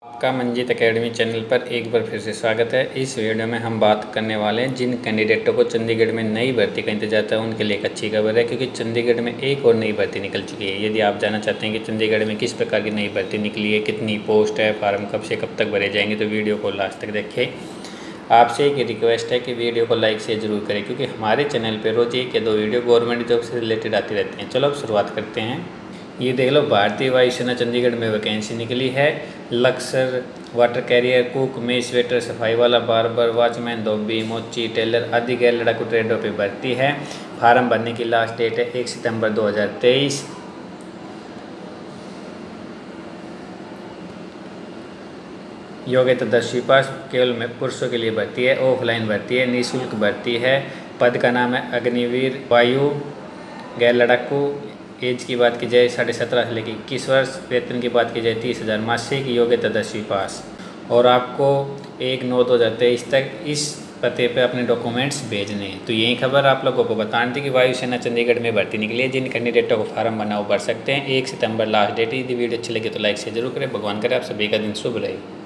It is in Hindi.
आपका मंजीत एकेडमी चैनल पर एक बार फिर से स्वागत है। इस वीडियो में हम बात करने वाले हैं जिन कैंडिडेटों को चंडीगढ़ में नई भर्ती का इंतजार था उनके लिए एक अच्छी खबर है, क्योंकि चंडीगढ़ में एक और नई भर्ती निकल चुकी है। यदि आप जानना चाहते हैं कि चंडीगढ़ में किस प्रकार की नई भर्ती निकली है, कितनी पोस्ट है, फार्म कब से कब तक भरे जाएंगे, तो वीडियो को लास्ट तक देखें। आपसे एक रिक्वेस्ट है कि वीडियो को लाइक शेयर जरूर करें, क्योंकि हमारे चैनल पर रोज़ एक या दो वीडियो गवर्नमेंट जॉब से रिलेटेड आती रहती हैं। चलो अब शुरुआत करते हैं। ये देख लो, भारतीय वायुसेना चंडीगढ़ में वैकेंसी निकली है। Lascar, water carrier, cook, mess waiter, सफाई वाला, बार्बर, वॉचमैन, धोबी, मोची, टेलर आदि गैर लड़ाकू ट्रेडों पे भर्ती है। फार्म भरने की लास्ट डेट है 1 सितंबर 2023। योग्यता 10वीं पास। केवल में पुरुषों के लिए भर्ती है। ऑफलाइन भर्ती है, निःशुल्क भर्ती है। पद का नाम है अग्निवीर वायु गैर लड़ाकू। एज की बात की जाए 17.5 से लेकर 21 वर्ष। वेतन की बात की जाए 30,000 मासिक। योग्यता 10वीं पास। और आपको 1/9/2023 तक इस पते पे अपने डॉक्यूमेंट्स भेजने हैं। तो यही खबर आप लोगों को बतानी थी कि वायुसेना चंडीगढ़ में भर्ती निकली है। जिन कैंडिडेटों को फार्म भरना वो भर सकते हैं। 1 सितंबर लास्ट डेट। यदि वीडियो अच्छी लगी तो लाइक से जरूर करें। भगवान करे आप सभी का दिन शुभ रहे।